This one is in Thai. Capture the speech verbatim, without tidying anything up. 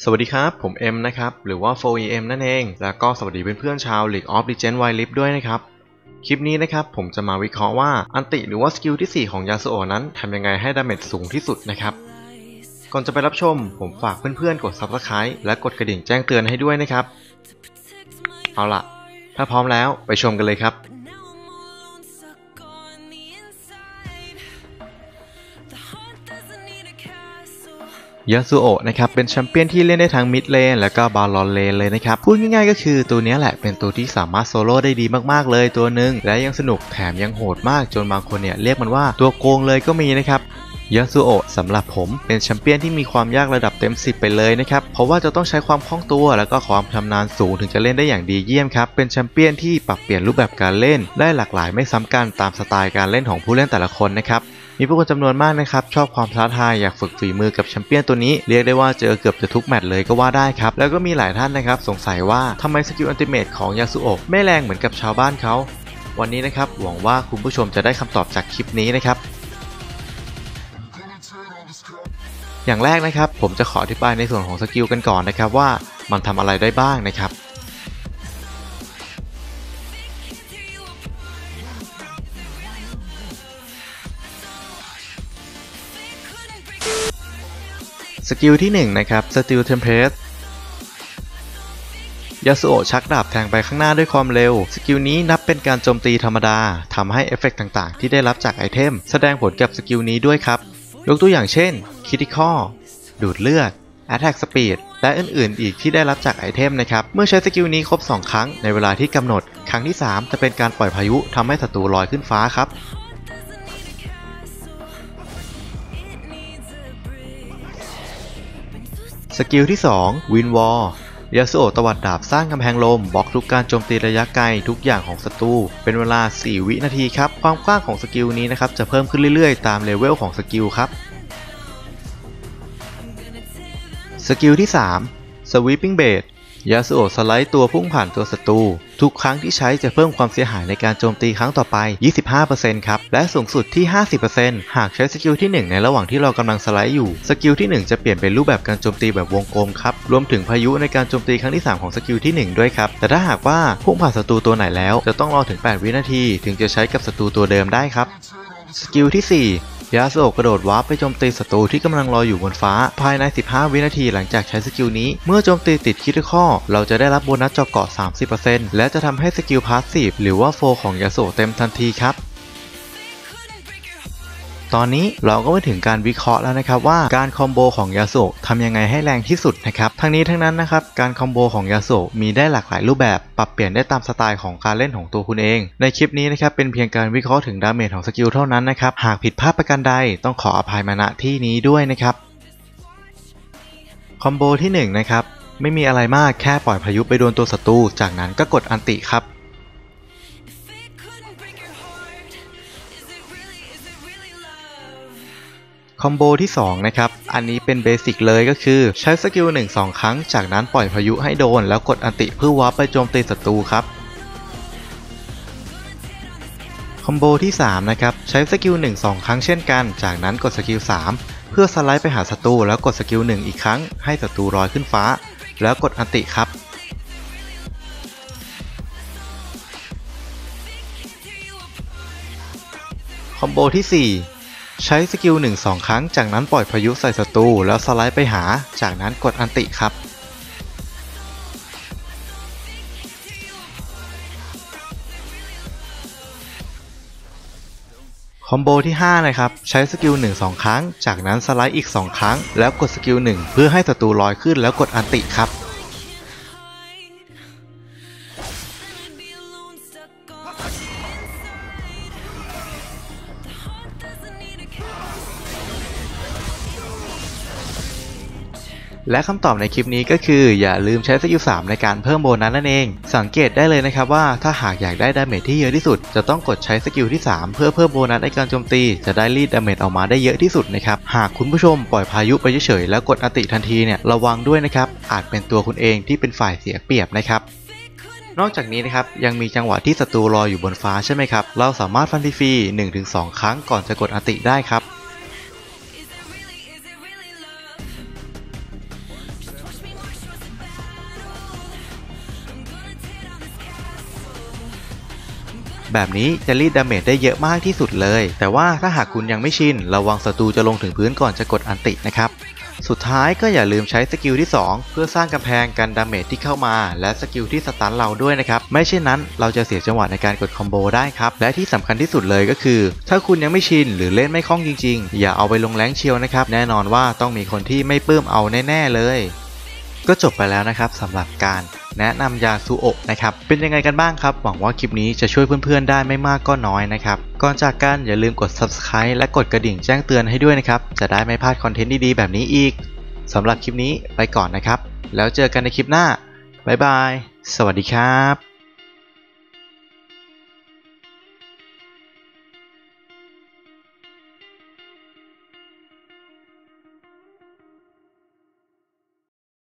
สวัสดีครับผมเอ็มนะครับหรือว่า โฟร์ อี เอ็ม นั่นเองแล้วก็สวัสดีเพื่อนๆชาว League of Legends Wild Rift ด้วยนะครับคลิปนี้นะครับผมจะมาวิเคราะห์ว่าอันติหรือว่าสกิลที่สี่ของยาสุโอะนั้นทำยังไงให้ดาเมจสูงที่สุดนะครับก่อนจะไปรับชมผมฝากเพื่อนๆกด ซับสไครบ์ และกดกระดิ่งแจ้งเตือนให้ด้วยนะครับเอาล่ะถ้าพร้อมแล้วไปชมกันเลยครับยาสุโอะนะครับเป็นแชมเปี้ยนที่เล่นได้ทั้งมิดเลนและก็บาลอนเลนเลยนะครับพูดง่ายๆก็คือตัวนี้แหละเป็นตัวที่สามารถโซโล่ได้ดีมากๆเลยตัวหนึ่งและยังสนุกแถมยังโหดมากจนบางคนเนี่ยเรียกมันว่าตัวโกงเลยก็มีนะครับยาสุโอะสำหรับผมเป็นแชมเปี้ยนที่มีความยากระดับเต็มสิบไปเลยนะครับเพราะว่าจะต้องใช้ความคล่องตัวและก็ความชำนาญสูงถึงจะเล่นได้อย่างดีเยี่ยมครับเป็นแชมเปี้ยนที่ปรับเปลี่ยนรูปแบบการเล่นได้หลากหลายไม่ซ้ำกันตามสไตล์การเล่นของผู้เล่นแต่ละคนนะครับมีผู้คนจำนวนมากนะครับชอบความท้าทายอยากฝึกฝีมือกับแชมเปี้ยนตัวนี้เรียกได้ว่าเจอเกือบจะทุกแมตช์เลยก็ว่าได้ครับแล้วก็มีหลายท่านนะครับสงสัยว่าทำไมสกิลอัลติเมทของยาสุโอะไม่แรงเหมือนกับชาวบ้านเขาวันนี้นะครับหวังว่าคุณผู้ชมจะได้คำตอบจากคลิปนี้นะครับอย่างแรกนะครับผมจะขออธิบายในส่วนของสกิลกันก่อนนะครับว่ามันทำอะไรได้บ้างนะครับสกิลที่หนึ่งนะครับสติลเทมเพลตยาสุโอะชักดาบแทงไปข้างหน้าด้วยความเร็วสกิลนี้นับเป็นการโจมตีธรรมดาทำให้เอฟเฟกต์ต่างๆที่ได้รับจากไอเทมแสดงผลกับสกิลนี้ด้วยครับยกตัวอย่างเช่นคิติคอลดูดเลือด Attack Speed และอื่นๆอีกที่ได้รับจากไอเทมนะครับเมื่อใช้สกิลนี้ครบสองครั้งในเวลาที่กำหนดครั้งที่สามจะเป็นการปล่อยพายุทำให้ศัตรูลอยขึ้นฟ้าครับสกิลที่สองวินวอลยาสุโอะตวัดดาบสร้างกำแพงลมบล็อกทุกการโจมตีระยะไกลทุกอย่างของศัตรูเป็นเวลาสี่วินาทีครับความกว้างของสกิลนี้นะครับจะเพิ่มขึ้นเรื่อยๆตามเลเวลของสกิลครับสกิลที่สาม Sweeping Blade ยาสุโอะสไลด์ตัวพุ่งผ่านตัวศัตรูทุกครั้งที่ใช้จะเพิ่มความเสียหายในการโจมตีครั้งต่อไป ยี่สิบห้าเปอร์เซ็นต์ ครับและสูงสุดที่ ห้าสิบเปอร์เซ็นต์ หากใช้สกิลที่หนึ่งในระหว่างที่เรากำลังสไลด์อยู่สกิลที่หนึ่งจะเปลี่ยนเป็นรูปแบบการโจมตีแบบวงกลมครับรวมถึงพายุในการโจมตีครั้งที่สามของสกิลที่หนึ่งด้วยครับแต่ถ้าหากว่าพุ่งผ่านศัตรูตัวไหนแล้วจะต้องรอถึงแปดวินาทีถึงจะใช้กับศัตรูตัวเดิมได้ครับสกิลที่สี่ยาสุโอะกระโดดวาร์ปไปโจมตีศัตรูที่กำลังรออยู่บนฟ้าภายในสิบห้าวินาทีหลังจากใช้สกิลนี้เมื่อโจมตีติดคริติคอลเราจะได้รับโบนัสเจาะเกราะ สามสิบเปอร์เซ็นต์ และจะทำให้สกิลพาสซีฟหรือว่าโฟของยาสุโอะเต็มทันทีครับตอนนี้เราก็มาถึงการวิเคราะห์แล้วนะครับว่าการคอมโบของยาสุโอะทำยังไงให้แรงที่สุดนะครับทั้งนี้ทั้งนั้นนะครับการคอมโบของยาสุโอะมีได้หลากหลายรูปแบบปรับเปลี่ยนได้ตามสไตล์ของการเล่นของตัวคุณเองในคลิปนี้นะครับเป็นเพียงการวิเคราะห์ถึงดาเมจของสกิลเท่านั้นนะครับหากผิดพลาดประการใดต้องขออภัยมาณที่นี้ด้วยนะครับคอมโบที่หนึ่งนะครับไม่มีอะไรมากแค่ปล่อยพายุไปโดนตัวศัตรูจากนั้นก็กดอันติครับคอมโบที่สองนะครับอันนี้เป็นเบสิกเลยก็คือใช้สกิลหนึ่ง สองครั้งจากนั้นปล่อยพายุให้โดนแล้วกดอันติเพื่อวาร์ปไปโจมตีศัตรูครับคอมโบที่สามนะครับใช้สกิลหนึ่ง สองครั้งเช่นกันจากนั้นกดสกิลสามเพื่อสไลด์ไปหาศัตรูแล้วกดสกิลหนึ่งอีกครั้งให้ศัตรูลอยขึ้นฟ้าแล้วกดอันติครับคอมโบที่สี่ใช้สกิลหนึ่ง สองครั้งจากนั้นปล่อยพายุใส่ศัตรูแล้วสไลด์ไปหาจากนั้นกดอันติครับคอมโบที่ห้านะครับใช้สกิลหนึ่ง สองครั้งจากนั้นสไลด์อีกสองครั้งแล้วกดสกิลหนึ่งเพื่อให้ศัตรูลอยขึ้นแล้วกดอันติครับและคำตอบในคลิปนี้ก็คืออย่าลืมใช้สกิลสามในการเพิ่มโบนัสนั่นเองสังเกตได้เลยนะครับว่าถ้าหากอยากได้ดาเมจที่เยอะที่สุดจะต้องกดใช้สกิลที่สามเพื่อเพิ่มโบนัสในการโจมตีจะได้รีดดาเมจออกมาได้เยอะที่สุดนะครับหากคุณผู้ชมปล่อยพายุไปเฉยๆแล้วกดอันติทันทีเนี่ยระวังด้วยนะครับอาจเป็นตัวคุณเองที่เป็นฝ่ายเสียเปรียบนะครับนอกจากนี้นะครับยังมีจังหวะที่ศัตรูรออยู่บนฟ้าใช่ไหมครับเราสามารถฟันฟรีๆ หนึ่งถึงสอง ครั้งก่อนจะกดอันติได้ครับ คแบบนี้จะรีดดาเมจได้เยอะมากที่สุดเลยแต่ว่าถ้าหากคุณยังไม่ชินระวังศัตรูจะลงถึงพื้นก่อนจะกดอันตินะครับสุดท้ายก็อย่าลืมใช้สกิลที่สองเพื่อสร้างกำแพงกันดาเมจที่เข้ามาและสกิลที่สตันเราด้วยนะครับไม่เช่นนั้นเราจะเสียจังหวะในการกดคอมโบได้ครับและที่สำคัญที่สุดเลยก็คือถ้าคุณยังไม่ชินหรือเล่นไม่คล่องจริงๆอย่าเอาไปลงแรงเชียวนะครับแน่นอนว่าต้องมีคนที่ไม่ปลื้มเอาแน่ๆเลยก็จบไปแล้วนะครับสำหรับการแนะนำยาซูโอะนะครับเป็นยังไงกันบ้างครับหวังว่าคลิปนี้จะช่วยเพื่อนๆได้ไม่มากก็น้อยนะครับก่อนจากกันอย่าลืมกด ซับสไครบ์ และกดกระดิ่งแจ้งเตือนให้ด้วยนะครับจะได้ไม่พลาดคอนเทนต์ดีๆแบบนี้อีกสำหรับคลิปนี้ไปก่อนนะครับแล้วเจอกันในคลิปหน้าบ๊ายบายสวัสดีครับ